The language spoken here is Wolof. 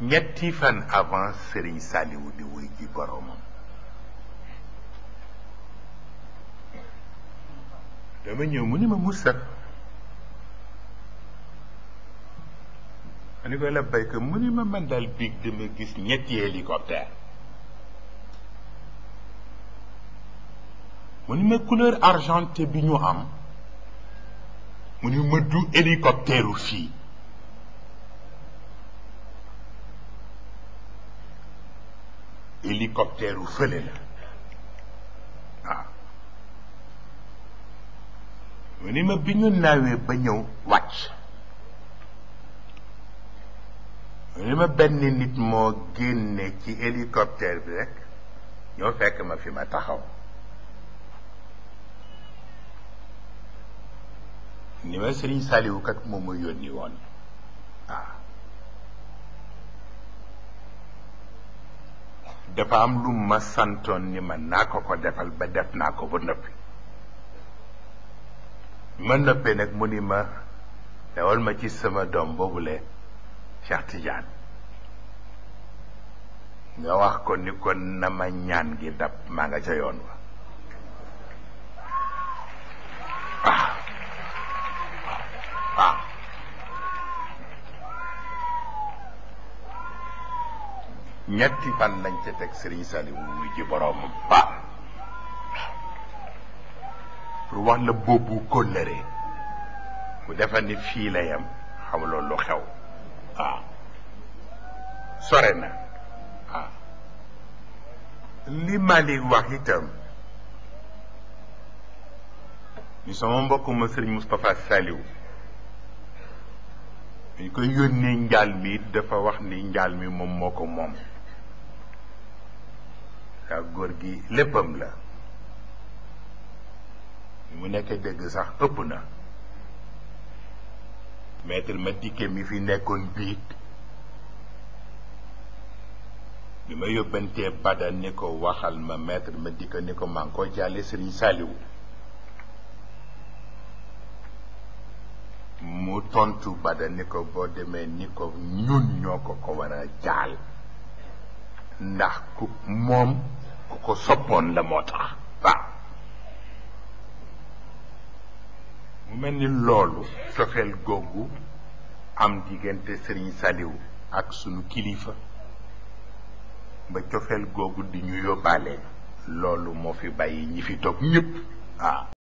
ñetti fan avant Serigne Saliou di wuy ji boromam dama ñëw mu ni ma Moussa ma ni ko la béykat mu ni ma man daal biig dama gis ñetti hélicoptère mu ni ma couleur argenté bi ñu am mu ni ma du hélicoptère u fii hélicoptère u fële la waaw mu ni ma bi ñu naawee ba ñëw wàcc mu ni ma benn nit moo génne ci hélicoptère bi rek ñoo fekk ma fi ma taxaw ni ma Serigne Saliou kat moom ma yónni woon waaw dafa am lu ma santoon ni ma naa ko defal ba def naa ko ba noppi ma noppee nag mu ni ma dawal ma ci sama doom boobule Cheikh Tidiane nga wax ko ni ko na ma ñaan gi dab maa nga ca yoon wa waaw waaw ñetti fan lañ ca teg Serigne Saliou wuy ji boroomam waaw pour wax la boobu kóllëre mu defa ni fii la yam xamuloo lu xew waaw sore na waaw li Malick wax itam ni sama mbokk ma Serigne Moustapha Saliou ñu koy yónnee njaal mi dafa wax ni njaal mi moom moo ko moom ak góor gi léppam la mu nekk dëgg sax ëpp na maître ma dikke mi fi nekkoon biig bi ma yóbbantee Bada ni ko waxal ma maître ma dikke ni ko maa ngi ko jàlle Serigne Saliou mu tontu Bada ni ko boo demee ni ko ñun ñoo ko war a jaal ndax ku moom ku ko soppoon la moo tax waaw mu mel ni loolu cofeel googu am diggante Serigne Saliou ak sunu kilifa ba cofeel googu di ñu yóbbaale loolu moo fi bàyyi ñi fi toog ñëpp waaw